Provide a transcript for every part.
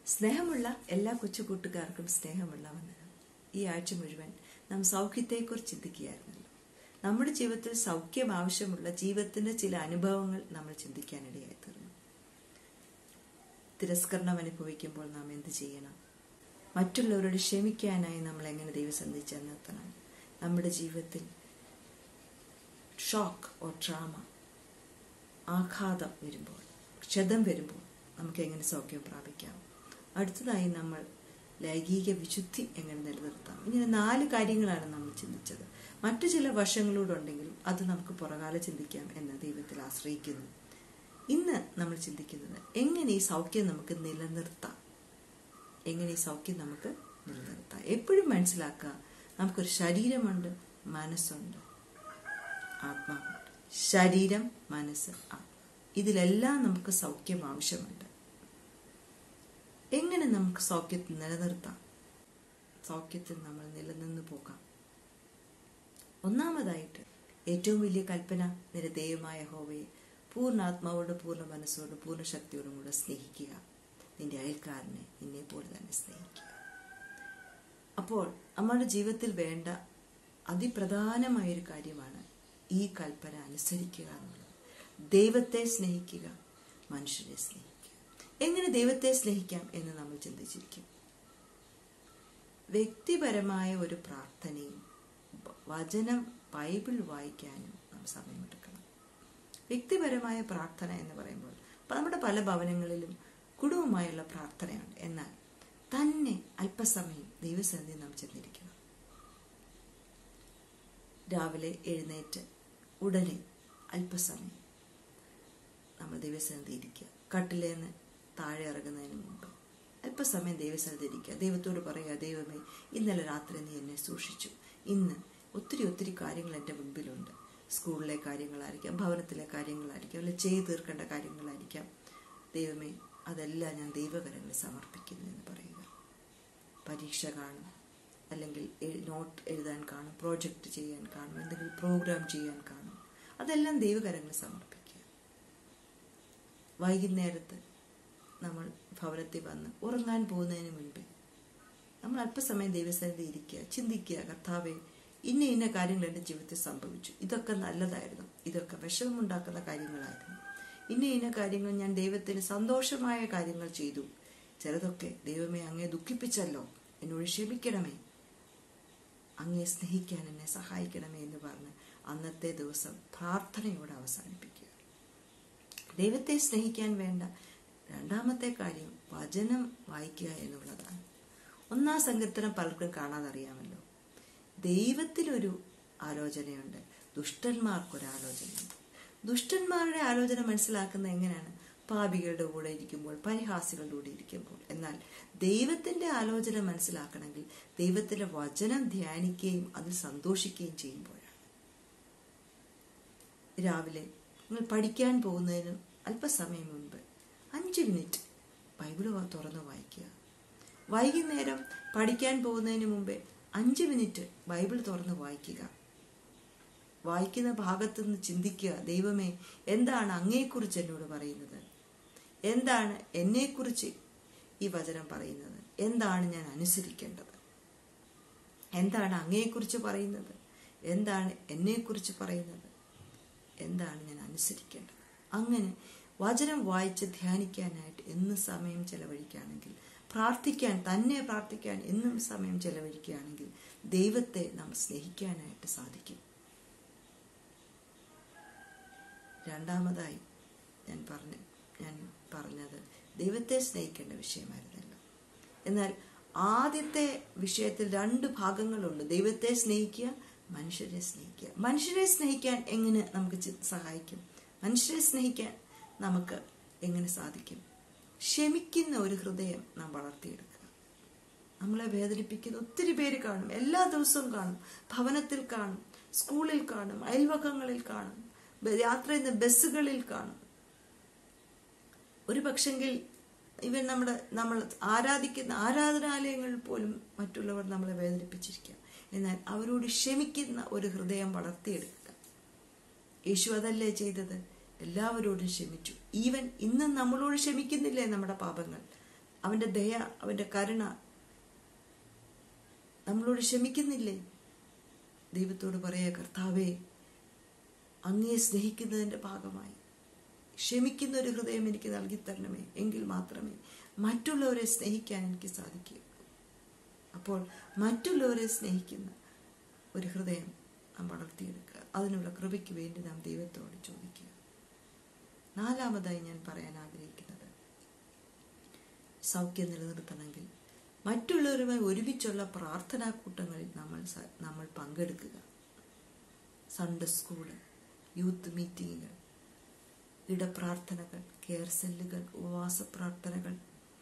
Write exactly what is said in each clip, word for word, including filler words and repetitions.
സ്നേഹമുള്ള എല്ലാ കൊച്ചു കൂട്ടുകാർക്കും സ്നേഹമുള്ള വന്ദനം. ഈ ആഴ്ച മുഴുവൻ നാം സൗഖ്യത്തെക്കുറിച്ച് ചിന്തിക്കുകയായിരുന്നല്ലോ. നമ്മുടെ ജീവിതത്തിൽ സൗഖ്യം ആവശ്യമുള്ള ജീവിതത്തിന്റെ ചില അനുഭവങ്ങൾ നമ്മൾ ചിന്തിക്കാനിടയായി തീർന്നു. തിരസ്കരണം അനുഭവിക്കുമ്പോൾ നാം എന്ത് ചെയ്യണം? മറ്റുള്ളവരോട് ക്ഷമിക്കാനായി നമ്മൾ എങ്ങനെ ദൈവസന്നിധി ചെന്നെത്തണം? നമ്മുടെ ജീവിതത്തിൽ ഷോക്ക് ഓർ ട്രാമ, ആഘാതം വരുമ്പോൾ, ക്ഷതം വരുമ്പോൾ നമുക്ക് എങ്ങനെ സൗഖ്യം പ്രാപിക്കാം? അടുത്തതായി നമ്മൾ ലൈംഗിക വിശുദ്ധി എങ്ങനെ നിലനിർത്താം? ഇങ്ങനെ നാല് കാര്യങ്ങളാണ് നമ്മൾ ചിന്തിച്ചത്. മറ്റു ചില വശങ്ങളൂടെ ഉണ്ടെങ്കിലും അത് നമുക്ക് പുറകാലെ ചിന്തിക്കാം എന്ന ദൈവത്തിൽ ആശ്രയിക്കുന്നു. ഇന്ന് നമ്മൾ ചിന്തിക്കുന്നത് എങ്ങനെ ഈ സൗഖ്യം നമുക്ക് നിലനിർത്താം എങ്ങനെ ഈ സൗഖ്യം നമുക്ക് നിലനിർത്താം എപ്പോഴും മനസ്സിലാക്കുക, നമുക്കൊരു ശരീരമുണ്ട്, മനസ്സുണ്ട്, ആത്മാവുണ്ട്. ശരീരം, മനസ്സ്, ആത്മ, ഇതിലെല്ലാം നമുക്ക് സൗഖ്യം ആവശ്യമുണ്ട്. എങ്ങനെ നമുക്ക് സൗഖ്യത്തിൽ നിലനിർത്താം? സൗഖ്യത്തിൽ നമ്മൾ നിലനിന്ന് പോകാം. ഒന്നാമതായിട്ട് ഏറ്റവും വലിയ കൽപ്പന, നിന്റെ ദൈവമായ യഹോവയെ പൂർണ്ണാത്മാവോട്, പൂർണ്ണ മനസ്സോട്, പൂർണ്ണ ശക്തിയോടും കൂടെ സ്നേഹിക്കുക. നിന്റെ അയൽക്കാരനെ നിന്നെ പോലെ തന്നെ സ്നേഹിക്കുക. അപ്പോൾ നമ്മുടെ ജീവിതത്തിൽ വേണ്ട അതിപ്രധാനമായൊരു കാര്യമാണ് ഈ കൽപ്പന അനുസരിക്കുക എന്നുള്ളത്. ദൈവത്തെ സ്നേഹിക്കുക, മനുഷ്യരെ സ്നേഹിക്കുക. എങ്ങനെ ദൈവത്തെ സ്നേഹിക്കാം എന്ന് നമ്മൾ ചിന്തിച്ചിരിക്കും. വ്യക്തിപരമായ ഒരു പ്രാർത്ഥനയും വചനം ബൈബിൾ വായിക്കാനും നാം സമയമെടുക്കണം. വ്യക്തിപരമായ പ്രാർത്ഥന എന്ന് പറയുമ്പോൾ നമ്മുടെ പല ഭവനങ്ങളിലും കുടുംബമായുള്ള പ്രാർത്ഥനയുണ്ട്. എന്നാൽ തന്നെ അല്പസമയം ദൈവസന്നിധി നാം ചെന്നിരിക്കണം. രാവിലെ എഴുന്നേറ്റ് ഉടനെ അല്പസമയം നമ്മൾ ദൈവസന്നിധി ഇരിക്കുക. കട്ടിലേന്ന് താഴെ ഇറങ്ങുന്നതിന് മുമ്പ് അല്പസമയം ദൈവസന്നിധി ഇരിക്കുക. ദൈവത്തോട് പറയുക, ദൈവമേ, ഇന്നലെ രാത്രി നീ എന്നെ സൂക്ഷിച്ചു. ഇന്ന് ഒത്തിരി ഒത്തിരി കാര്യങ്ങൾ എൻ്റെ മുൻപിലുണ്ട്. സ്കൂളിലെ കാര്യങ്ങളായിരിക്കാം, ഭവനത്തിലെ കാര്യങ്ങളായിരിക്കാം, അല്ലെങ്കിൽ ചെയ്തു തീർക്കേണ്ട കാര്യങ്ങളായിരിക്കാം. ദൈവമേ, അതെല്ലാം ഞാൻ ദൈവകരങ്ങളിൽ സമർപ്പിക്കുന്നു എന്ന് പറയുക. പരീക്ഷ കാണും, അല്ലെങ്കിൽ നോട്ട് എഴുതാൻ കാണും, പ്രോജക്റ്റ് ചെയ്യാൻ കാണും, എന്തെങ്കിലും പ്രോഗ്രാം ചെയ്യാൻ കാണും. അതെല്ലാം ദൈവകരങ്ങളിൽ സമർപ്പിക്കുക. വൈകുന്നേരത്ത് നമ്മൾ ഭവനത്തിൽ വന്ന് ഉറങ്ങാൻ പോകുന്നതിന് മുൻപേ നമ്മൾ അല്പസമയം ദൈവസന്നിധി ഇരിക്കുക, ചിന്തിക്കുക, കർത്താവേ, ഇന്ന ഇന്ന കാര്യങ്ങൾ എൻ്റെ ജീവിതത്തിൽ സംഭവിച്ചു, ഇതൊക്കെ നല്ലതായിരുന്നു, ഇതൊക്കെ വിഷമമുണ്ടാക്കുന്ന കാര്യങ്ങളായിരുന്നു, ഇന്ന ഇന്ന കാര്യങ്ങൾ ഞാൻ ദൈവത്തിന് സന്തോഷമായ കാര്യങ്ങൾ ചെയ്തു, ചിലതൊക്കെ ദൈവമേ അങ്ങേ ദുഃഖിപ്പിച്ചല്ലോ, എന്നോട് ക്ഷമിക്കണമേ, അങ്ങേ സ്നേഹിക്കാൻ എന്നെ സഹായിക്കണമേ എന്ന് പറഞ്ഞ് അന്നത്തെ ദിവസം പ്രാർത്ഥനയോടെ അവസാനിപ്പിക്കുക. ദൈവത്തെ സ്നേഹിക്കാൻ വേണ്ട രണ്ടാമത്തെ കാര്യം വചനം വായിക്കുക എന്നുള്ളതാണ്. ഒന്നാം സങ്കീർത്തനം പലർക്കും കാണാതറിയാമല്ലോ. ദൈവത്തിലൊരു ആലോചനയുണ്ട്, ദുഷ്ടന്മാർക്കൊരാലോചനയുണ്ട്. ദുഷ്ടന്മാരുടെ ആലോചന മനസ്സിലാക്കുന്ന എങ്ങനെയാണ്? പാപികളുടെ കൂടെ ഇരിക്കുമ്പോൾ, പരിഹാസികളുടെ കൂടെ ഇരിക്കുമ്പോൾ. എന്നാൽ ദൈവത്തിന്റെ ആലോചന മനസ്സിലാക്കണമെങ്കിൽ ദൈവത്തിന്റെ വചനം ധ്യാനിക്കുകയും അതിൽ സന്തോഷിക്കുകയും ചെയ്യുമ്പോഴാണ്. രാവിലെ നിങ്ങൾ പഠിക്കാൻ പോകുന്നതിന് അല്പസമയം മുൻപ് അഞ്ച് മിനിറ്റ് ബൈബിൾ തുറന്ന് വായിക്കുക. വൈകുന്നേരം പഠിക്കാൻ പോകുന്നതിന് മുമ്പേ അഞ്ച് മിനിറ്റ് ബൈബിൾ തുറന്ന് വായിക്കുക. വായിക്കുന്ന ഭാഗത്തു നിന്ന് ചിന്തിക്കുക, ദൈവമേ, എന്താണ് അങ്ങയെക്കുറിച്ച് എന്നോട് പറയുന്നത്? എന്താണ് എന്നെക്കുറിച്ച് ഈ വചനം പറയുന്നത്? എന്താണ് ഞാൻ അനുസരിക്കേണ്ടത്? എന്താണ് അങ്ങയെക്കുറിച്ച് പറയുന്നത്? എന്താണ് എന്നെക്കുറിച്ച് പറയുന്നത്? എന്താണ് ഞാൻ അനുസരിക്കേണ്ടത്? അങ്ങനെ വചനം വായിച്ച് ധ്യാനിക്കാനായിട്ട് എന്നും സമയം ചെലവഴിക്കുകയാണെങ്കിൽ, പ്രാർത്ഥിക്കാൻ, തന്നെ പ്രാർത്ഥിക്കാൻ എന്നും സമയം ചെലവഴിക്കുകയാണെങ്കിൽ ദൈവത്തെ നാം സ്നേഹിക്കാനായിട്ട് സാധിക്കും. രണ്ടാമതായി ഞാൻ പറഞ്ഞ ഞാൻ പറഞ്ഞത് ദൈവത്തെ സ്നേഹിക്കേണ്ട വിഷയമായിരുന്നല്ലോ. എന്നാൽ ആദ്യത്തെ വിഷയത്തിൽ രണ്ട് ഭാഗങ്ങളുണ്ട്. ദൈവത്തെ സ്നേഹിക്കുക, മനുഷ്യരെ സ്നേഹിക്കുക. മനുഷ്യരെ സ്നേഹിക്കാൻ എങ്ങനെ നമുക്ക് സഹായിക്കും? മനുഷ്യരെ സ്നേഹിക്കാൻ നമുക്ക് എങ്ങനെ സാധിക്കും? ക്ഷമിക്കുന്ന ഒരു ഹൃദയം നാം വളർത്തിയെടുക്കുക. നമ്മളെ വേദനിപ്പിക്കുന്ന ഒത്തിരി പേര് കാണും, എല്ലാ ദിവസവും കാണും, ഭവനത്തിൽ കാണും, സ്കൂളിൽ കാണും, അയൽവക്കങ്ങളിൽ കാണും, യാത്ര ചെയ്യുന്ന ബസ്സുകളിൽ കാണും. ഒരു പക്ഷെങ്കിൽ ഇവൻ നമ്മുടെ നമ്മൾ ആരാധിക്കുന്ന ആരാധനാലയങ്ങളിൽ പോലും മറ്റുള്ളവർ നമ്മളെ വേദനിപ്പിച്ചിരിക്കാം. എന്നാൽ അവരോട് ക്ഷമിക്കുന്ന ഒരു ഹൃദയം വളർത്തിയെടുക്കുക. യേശു അതല്ലേ ചെയ്തത്? എല്ലാവരോടും ക്ഷമിച്ചു. ഈവൻ ഇന്ന് നമ്മളോട് ക്ഷമിക്കുന്നില്ലേ നമ്മുടെ പാപങ്ങൾ? അവന്റെ ദയ, അവന്റെ കരുണ നമ്മളോട് ക്ഷമിക്കുന്നില്ലേ? ദൈവത്തോട് പറയാ, കർത്താവേ, അങ്ങയെ സ്നേഹിക്കുന്നതിന്റെ ഭാഗമായി ക്ഷമിക്കുന്ന ഒരു ഹൃദയം എനിക്ക് നൽകി തരണമേ. എങ്കിൽ മാത്രമേ മറ്റുള്ളവരെ സ്നേഹിക്കാൻ എനിക്ക് സാധിക്കൂ. അപ്പോൾ മറ്റുള്ളവരെ സ്നേഹിക്കുന്ന ഒരു ഹൃദയം നാം വളർത്തിയെടുക്കുക. അതിനുള്ള കൃപയ്ക്ക് വേണ്ടി നാം ദൈവത്തോട് ചോദിക്കുക. നാലാമതായി ഞാൻ പറയാൻ ആഗ്രഹിക്കുന്നത്, സൗഖ്യം നിലനിർത്തണമെങ്കിൽ മറ്റുള്ളവരുമായി ഒരുമിച്ചുള്ള പ്രാർത്ഥനാ കൂട്ടങ്ങളിൽ നമ്മൾ നമ്മൾ പങ്കെടുക്കുക. സൺഡേ സ്കൂള്, യൂത്ത് മീറ്റിങ്ങുകൾ, ഇടപ്രാർത്ഥനകൾ, കെയർ സെല്ലുകൾ, ഉപവാസ പ്രാർത്ഥനകൾ,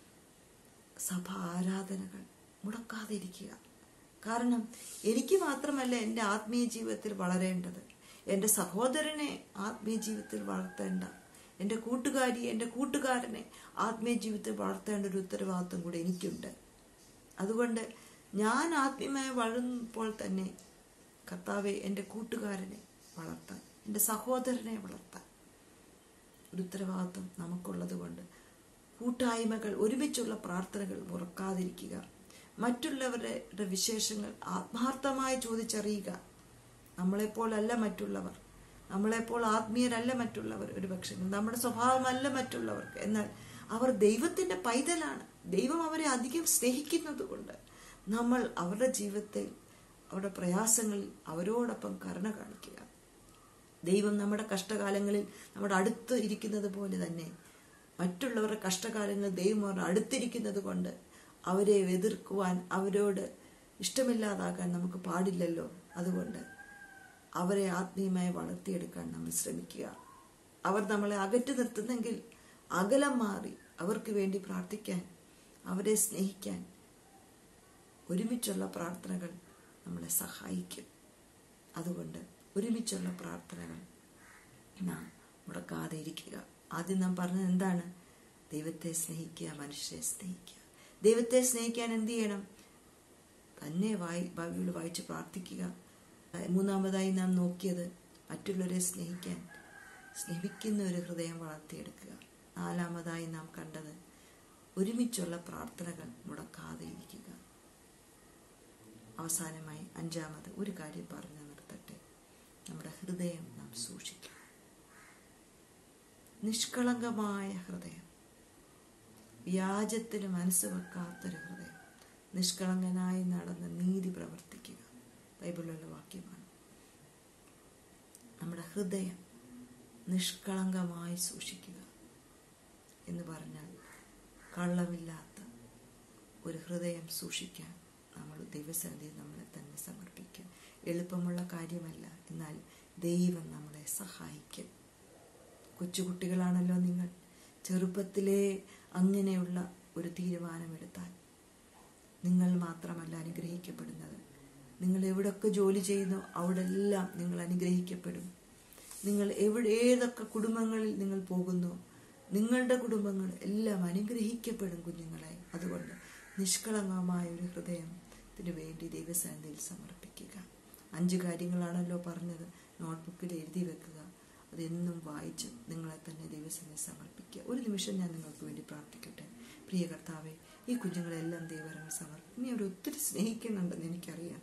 സഭ ആരാധനകൾ മുടക്കാതെ ഇരിക്കുക. കാരണം എനിക്ക് മാത്രമല്ല എൻ്റെ ആത്മീയ ജീവിതത്തിൽ വളരേണ്ടത്, എൻ്റെ സഹോദരനെ ആത്മീയ ജീവിതത്തിൽ വളർത്തേണ്ട, എൻ്റെ കൂട്ടുകാരി, എൻ്റെ കൂട്ടുകാരനെ ആത്മീയ ജീവിതത്തിൽ വളർത്തേണ്ട ഒരു ഉത്തരവാദിത്വം കൂടെ എനിക്കുണ്ട്. അതുകൊണ്ട് ഞാൻ ആത്മീയമായി വളരുമ്പോൾ തന്നെ കർത്താവെ, എൻ്റെ കൂട്ടുകാരനെ വളർത്താൻ, എൻ്റെ സഹോദരനെ വളർത്താൻ ഒരു ഉത്തരവാദിത്വം നമുക്കുള്ളത് കൊണ്ട് കൂട്ടായ്മകൾ, ഒരുമിച്ചുള്ള പ്രാർത്ഥനകൾ മുറക്കാതിരിക്കുക. മറ്റുള്ളവരുടെ വിശേഷങ്ങൾ ആത്മാർത്ഥമായി ചോദിച്ചറിയുക. നമ്മളെപ്പോലല്ല മറ്റുള്ളവർ, നമ്മളെപ്പോൾ ആത്മീയരല്ല മറ്റുള്ളവർ. ഒരു പക്ഷേ നമ്മുടെ സ്വഭാവമല്ല മറ്റുള്ളവർക്ക്. എന്നാൽ അവർ ദൈവത്തിന്റെ പൈതലാണ്. ദൈവം അവരെ അധികം സ്നേഹിക്കുന്നത് കൊണ്ട് നമ്മൾ അവരുടെ ജീവിതത്തിൽ, അവരുടെ പ്രയാസങ്ങളിൽ അവരോടൊപ്പം കരുണ കാണിക്കുക. ദൈവം നമ്മുടെ കഷ്ടകാലങ്ങളിൽ നമ്മുടെ അടുത്ത് ഇരിക്കുന്നത് പോലെ തന്നെ മറ്റുള്ളവരുടെ കഷ്ടകാലങ്ങളിൽ ദൈവം അവരുടെ അടുത്തിരിക്കുന്നത് കൊണ്ട് അവരെ എതിർക്കുവാൻ, അവരോട് ഇഷ്ടമില്ലാതാക്കാൻ നമുക്ക് പാടില്ലല്ലോ. അതുകൊണ്ട് അവരെ ആത്മീയമായി വളർത്തിയെടുക്കാൻ നമ്മൾ ശ്രമിക്കുക. അവർ നമ്മളെ അകറ്റി നിർത്തുന്നെങ്കിൽ അകലം മാറി അവർക്ക് വേണ്ടി പ്രാർത്ഥിക്കാൻ, അവരെ സ്നേഹിക്കാൻ ഒരുമിച്ചുള്ള പ്രാർത്ഥനകൾ നമ്മളെ സഹായിക്കും. അതുകൊണ്ട് ഒരുമിച്ചുള്ള പ്രാർത്ഥനകൾ നാം മുടക്കാതെ ഇരിക്കുക. ആദ്യം നാം പറഞ്ഞത് എന്താണ്? ദൈവത്തെ സ്നേഹിക്കുക, മനുഷ്യരെ സ്നേഹിക്കുക. ദൈവത്തെ സ്നേഹിക്കാൻ എന്ത് ചെയ്യണം? തന്നെ വായി ബൈബിൾ വായിച്ച് പ്രാർത്ഥിക്കുക. മൂന്നാമതായി നാം നോക്കിയത് മറ്റുള്ളവരെ സ്നേഹിക്കാൻ സ്നേഹിക്കുന്ന ഒരു ഹൃദയം വളർത്തിയെടുക്കുക. നാലാമതായി നാം കണ്ടത് ഒരുമിച്ചുള്ള പ്രാർത്ഥനകൾ മുടക്കാതെ ഇരിക്കുക. അവസാനമായി അഞ്ചാമത് ഒരു കാര്യം പറഞ്ഞു നിർത്തട്ടെ. നമ്മുടെ ഹൃദയം നാം സൂക്ഷിക്കുക. നിഷ്കളങ്കമായ ഹൃദയം, വ്യാജത്തിന് മനസ്സ് വെക്കാത്തൊരു ഹൃദയം, നിഷ്കളങ്കനായി നടന്ന് നീതി പ്രവർത്തിക്കുക. ബൈബിളിലുള്ള വാക്യമാണ്. നമ്മുടെ ഹൃദയം നിഷ്കളങ്കമായി സൂക്ഷിക്കുക എന്ന് പറഞ്ഞാൽ കള്ളമില്ലാത്ത ഒരു ഹൃദയം സൂക്ഷിക്കാൻ നമ്മൾ ദൈവസന്നിധിയിൽ നമ്മളെ തന്നെ സമർപ്പിക്കുക. എളുപ്പമുള്ള കാര്യമല്ല, എന്നാൽ ദൈവം നമ്മളെ സഹായിക്കും. കൊച്ചുകുട്ടികളാണല്ലോ നിങ്ങൾ. ചെറുപ്പത്തിലേ അങ്ങനെയുള്ള ഒരു തീരുമാനമെടുത്താൽ നിങ്ങൾ മാത്രമല്ല അനുഗ്രഹിക്കപ്പെടുന്നത്. നിങ്ങൾ എവിടൊക്കെ ജോലി ചെയ്യുന്നു അവിടെ എല്ലാം നിങ്ങൾ അനുഗ്രഹിക്കപ്പെടും. നിങ്ങൾ എവിടെ ഏതൊക്കെ കുടുംബങ്ങളിൽ നിങ്ങൾ പോകുന്നു, നിങ്ങളുടെ കുടുംബങ്ങൾ എല്ലാം അനുഗ്രഹിക്കപ്പെടും കുഞ്ഞുങ്ങളെ. അതുകൊണ്ട് നിഷ്കളങ്കമായ ഒരു ഹൃദയത്തിന് വേണ്ടി ദൈവസന്നിധിയിൽ സമർപ്പിക്കുക. അഞ്ച് കാര്യങ്ങളാണല്ലോ പറഞ്ഞത്. നോട്ട്ബുക്കിൽ എഴുതി വെക്കുക. അതെന്നും വായിച്ച് നിങ്ങളെ തന്നെ ദൈവസന്നിധിയിൽ സമർപ്പിക്കുക. ഒരു നിമിഷം ഞാൻ നിങ്ങൾക്ക് വേണ്ടി പ്രാർത്ഥിക്കട്ടെ. പ്രിയ കർത്താവെ, ഈ കുഞ്ഞുങ്ങളെല്ലാം ദൈവരങ്ങൾ സമർപ്പിക്കും. നീ അവരെ ഒത്തിരി സ്നേഹിക്കുന്നുണ്ടെന്ന് എനിക്കറിയാം.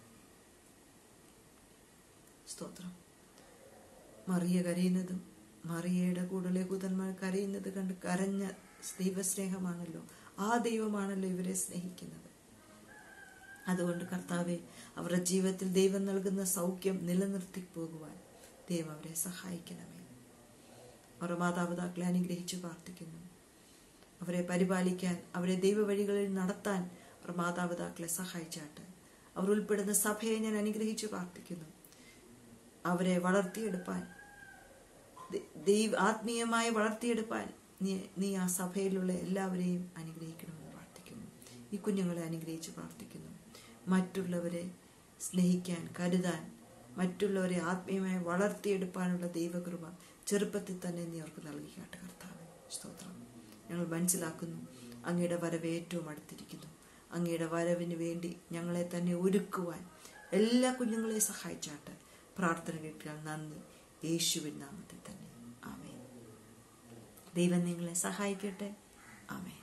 സ്തോത്രം. മറിയ കരയുന്നതും മറിയയുടെ കൂടെ കൂതന്മാർ കരയുന്നത് കണ്ട് കരഞ്ഞ ദൈവസ്നേഹമാണല്ലോ, ആ ദൈവമാണല്ലോ ഇവരെ സ്നേഹിക്കുന്നത്. അതുകൊണ്ട് കർത്താവെ, അവരുടെ ജീവിതത്തിൽ ദൈവം നൽകുന്ന സൗഖ്യം നിലനിർത്തി പോകുവാൻ ദൈവം അവരെ സഹായിക്കണമേ. അവരുടെ മാതാപിതാക്കളെ അനുഗ്രഹിച്ച് പ്രാർത്ഥിക്കുന്നു. അവരെ പരിപാലിക്കാൻ, അവരെ ദൈവവഴികളിൽ നടത്താൻ അവർ മാതാപിതാക്കളെ സഹായിച്ചാട്ട്. അവർ ഉൾപ്പെടുന്ന സഭയെ ഞാൻ അനുഗ്രഹിച്ച് പ്രാർത്ഥിക്കുന്നു. അവരെ വളർത്തിയെടുപ്പാൻ, ദൈവ ആത്മീയമായി വളർത്തിയെടുപ്പാൻ നീ നീ ആ സഭയിലുള്ള എല്ലാവരെയും അനുഗ്രഹിക്കണമെന്ന് പ്രാർത്ഥിക്കുന്നു. ഈ കുഞ്ഞുങ്ങളെ അനുഗ്രഹിച്ച് പ്രാർത്ഥിക്കുന്നു. മറ്റുള്ളവരെ സ്നേഹിക്കാൻ, കരുതാൻ, മറ്റുള്ളവരെ ആത്മീയമായി വളർത്തിയെടുപ്പാനുള്ള ദൈവകൃപ ചെറുപ്പത്തിൽ തന്നെ നീ അവർക്ക് നൽകിക്കാട്ടെ കർത്താവേ. സ്തോത്രം. ഞങ്ങൾ മനസ്സിലാക്കുന്നു അങ്ങയുടെ വരവ് ഏറ്റവും അടുത്തിരിക്കുന്നു. അങ്ങയുടെ വരവിന് വേണ്ടി ഞങ്ങളെ തന്നെ ഒരുക്കുവാൻ എല്ലാ കുഞ്ഞുങ്ങളെയും സഹായിച്ചാട്ട്. പ്രാർത്ഥന കേട്ടാൽ നന്ദി, യേശുവിൻ നാമത്തിൽ തന്നെ. ആമേൻ. ദൈവം നിങ്ങളെ സഹായിക്കട്ടെ. ആമേൻ.